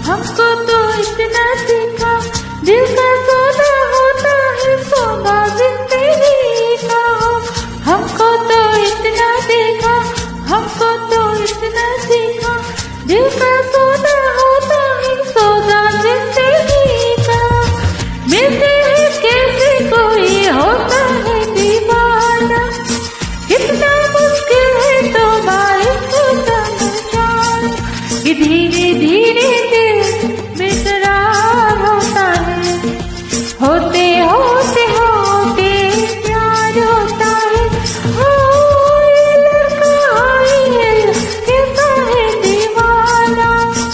हमको तो इतना सीखा, दिल का सौदा होता है सौदा जिंदगी का हो। हमको तो इतना देखा, हमको तो इतना सीखा, दिल का सौदा होता है सौदा जिंदगी का। मिलते हैं कैसे कोई होता है दीवाना, कितना मुश्किल है तो बारिश को समझाना। कि धीरे धीरे दिल बेकरार होता है, होते होते होते प्यार होता है। हो ये लड़का है कैसा है दीवाना।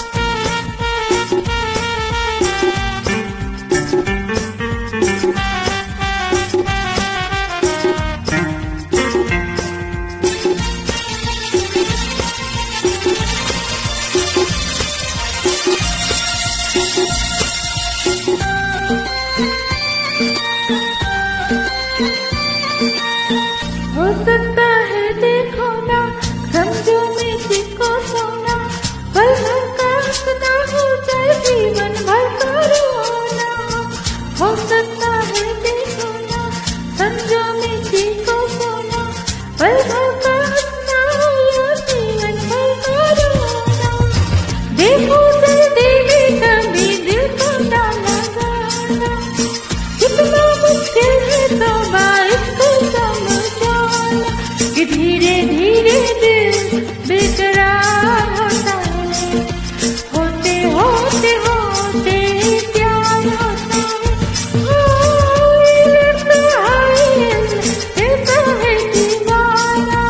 हो सकता है देखो ना, समझो मेरी को सोना, पल भर का हंसना हो जाए जीवन भर का रोना। हो सकता है देखो ना, समझो मेरी को सोना, पल भर का हंसना हो या जीवन भर का रोना। देखो जल्दी भी कभी दिल को ना लगाना, कितना मुश्किल है तो बारिश को समझाना। कि धीरे धीरे दिल बेकरार होता है, होते होते होते प्यार होता है। हो ये लड़का है कैसा है दीवाना।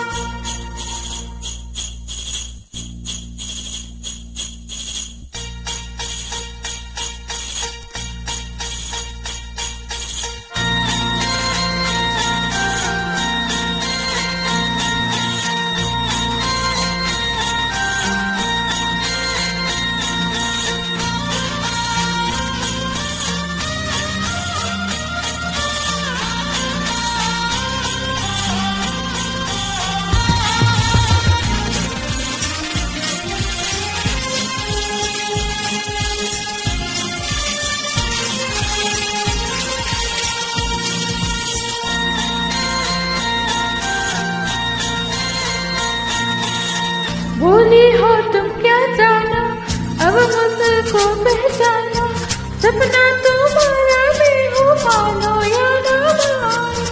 भूली हो तुम क्या जाना, अब मुझको पहचाना, सपना तुम्हारा मैं हूँ मानो या ना मानो।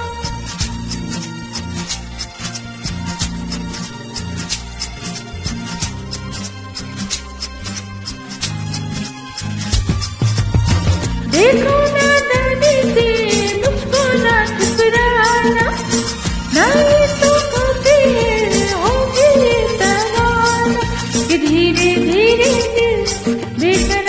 देखो ना दादी से मुझको ना ठुकराना, ना ये तो होती है होगी तराना। कि धीरे धीरे दिल बेकरार